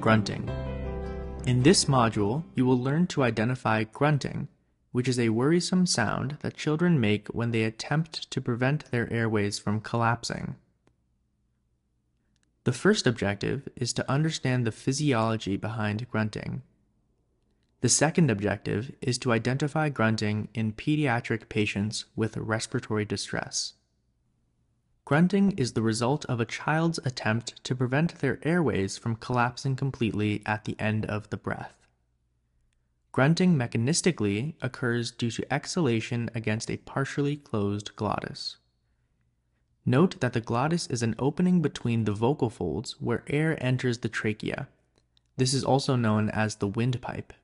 grunting. In this module, you will learn to identify grunting, which is a worrisome sound that children make when they attempt to prevent their airways from collapsing. The first objective is to understand the physiology behind grunting. The second objective is to identify grunting in pediatric patients with respiratory distress. Grunting is the result of a child's attempt to prevent their airways from collapsing completely at the end of the breath. Grunting mechanistically occurs due to exhalation against a partially closed glottis. Note that the glottis is an opening between the vocal folds where air enters the trachea. This is also known as the windpipe.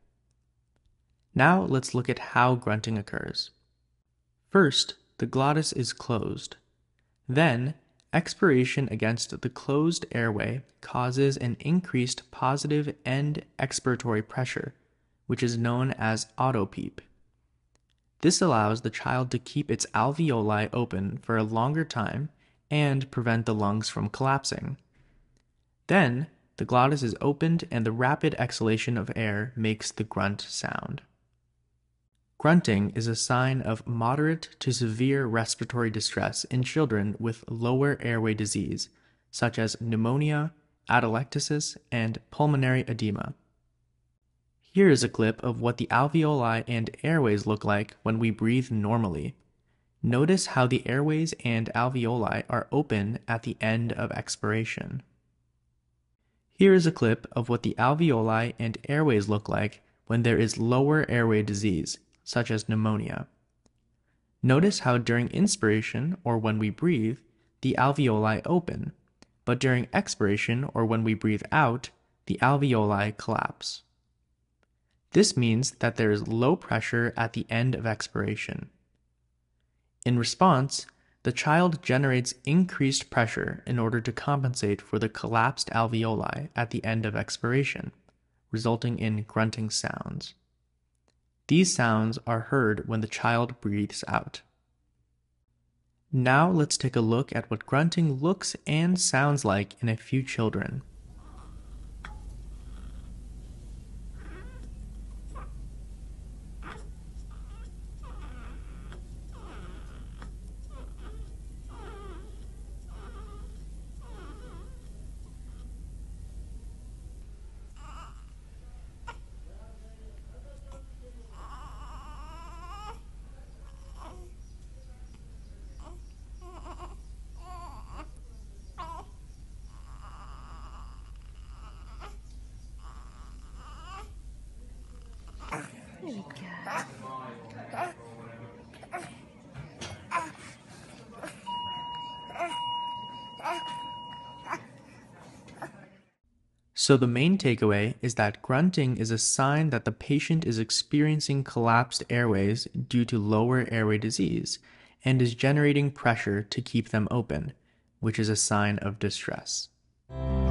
Now let's look at how grunting occurs. First, the glottis is closed. Then, expiration against the closed airway causes an increased positive end expiratory pressure, which is known as autopeep. This allows the child to keep its alveoli open for a longer time and prevent the lungs from collapsing. Then, the glottis is opened and the rapid exhalation of air makes the grunt sound. Grunting is a sign of moderate to severe respiratory distress in children with lower airway disease, such as pneumonia, atelectasis, and pulmonary edema. Here is a clip of what the alveoli and airways look like when we breathe normally. Notice how the airways and alveoli are open at the end of expiration. Here is a clip of what the alveoli and airways look like when there is lower airway disease, such as pneumonia. Notice how during inspiration, or when we breathe, the alveoli open, but during expiration, or when we breathe out, the alveoli collapse. This means that there is low pressure at the end of expiration. In response, the child generates increased pressure in order to compensate for the collapsed alveoli at the end of expiration, resulting in grunting sounds. These sounds are heard when the child breathes out. Now let's take a look at what grunting looks and sounds like in a few children. There we go. So the main takeaway is that grunting is a sign that the patient is experiencing collapsed airways due to lower airway disease and is generating pressure to keep them open, which is a sign of distress.